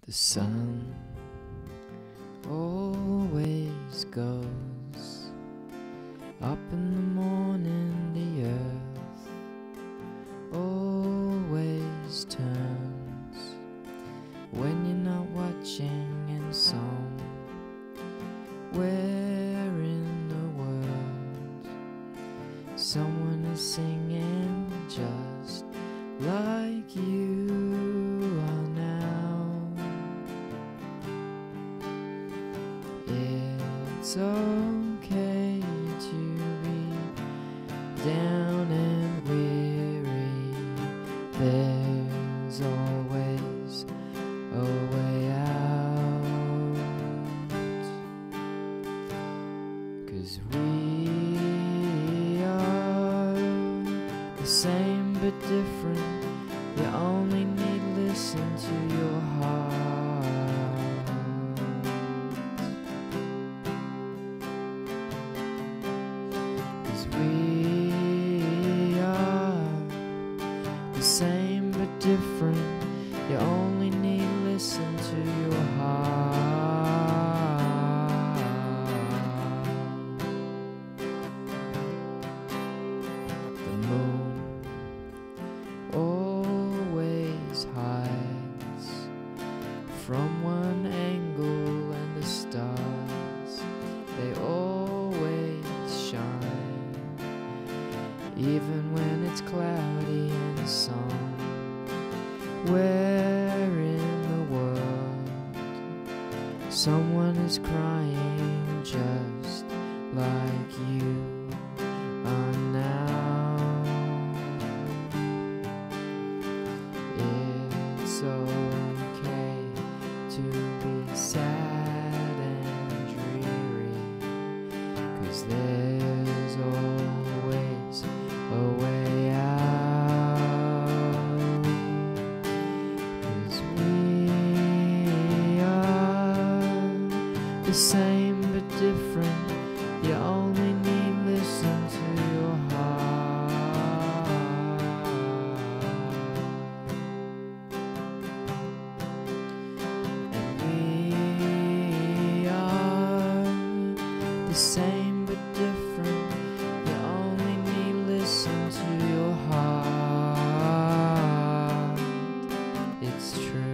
The sun always goes up in the morning, the earth always turns when you're not watching, and somewhere in the world someone is singing just like you are now. It's okay to be down and weary. There's always a way out, 'cause we are the same but different. You only need listen to your heart, 'cause we are the same but different. You only need listen to your heart. The moon always hides from one angle, and the stars, they always shine, even when it's cloudy and somewhere in the world someone is crying just like you are now. It's okay to be sad and dreary, 'cause there's always a way out, 'cause we are the same but different. You only need listen to your heart. And we are the same but different. You only need listen to your heart. It's true.